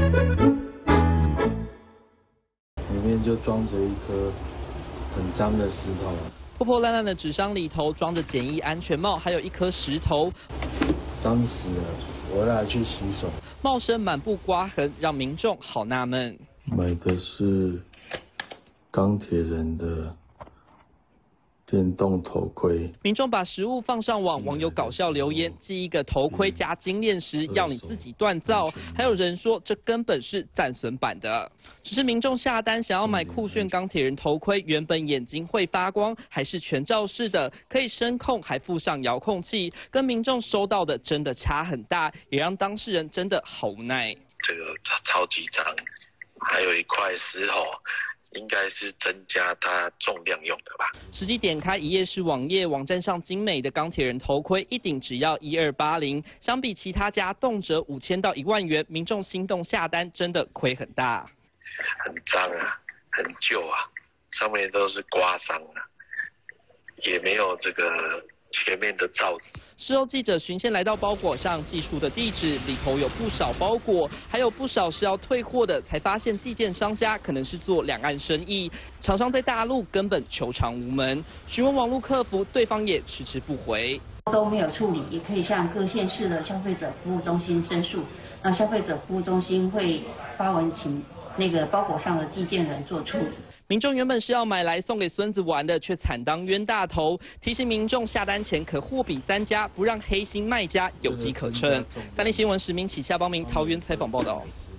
里面就装着一颗很脏的石头。 破破烂烂的纸箱里头装着简易安全帽，还有一颗石头， 脏死了，我要去洗手。 帽身满布刮痕，让民众好纳闷。 买的是钢铁人的电动头盔。 民众把实物放上网，网友搞笑留言：寄一个头盔加精炼石，要你自己锻造。还有人说这根本是战损版的。只是民众下单想要买酷炫钢铁人头盔，原本眼睛会发光，还是全罩式的，可以声控，还附上遥控器，跟民众收到的真的差很大，也让当事人真的好无奈。 这个超级脏，还有一块石头。 应该是增加它重量用的吧。 实际点开一页式网页，网站上精美的钢铁人头盔一顶只要1280，相比其他家动辄5000到1万元，民众心动下单真的亏很大。 很脏啊，很旧啊，上面都是刮伤啊，也没有这个前面的罩子。 事后记者循线来到包裹上寄出的地址，里头有不少包裹，还有不少是要退货的，才发现寄件商家可能是做两岸生意，厂商在大陆根本求偿无门。询问网络客服，对方也迟迟不回。 都没有处理，也可以向各县市的消费者服务中心申诉。那消费者服务中心会发文请那个包裹上的寄件人做处理。 民众原本是要买来送给孙子玩的，却惨当冤大头。提醒民众下单前可货比三家，不让黑心卖家有机可乘。三立新闻实名起夏邦明桃园采访报道。